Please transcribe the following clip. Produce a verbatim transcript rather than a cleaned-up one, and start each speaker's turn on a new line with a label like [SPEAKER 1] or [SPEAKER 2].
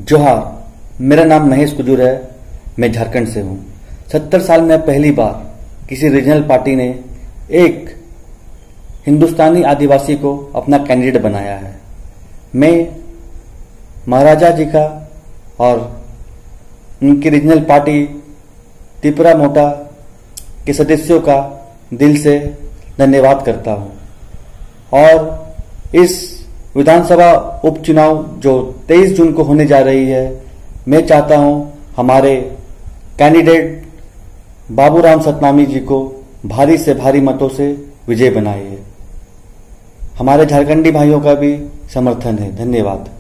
[SPEAKER 1] जोहार, मेरा नाम महेश कुजूर है। मैं झारखंड से हूँ। सत्तर साल में पहली बार किसी रीजनल पार्टी ने एक हिंदुस्तानी आदिवासी को अपना कैंडिडेट बनाया है। मैं महाराजा जी का और उनकी रीजनल पार्टी त्रिपुरा मोटा के सदस्यों का दिल से धन्यवाद करता हूँ। और इस विधानसभा उपचुनाव जो तेईस जून को होने जा रही है, मैं चाहता हूं हमारे कैंडिडेट बाबूराम सतनामी जी को भारी से भारी मतों से विजय बनाइए। हमारे झारखंडी भाइयों का भी समर्थन है। धन्यवाद।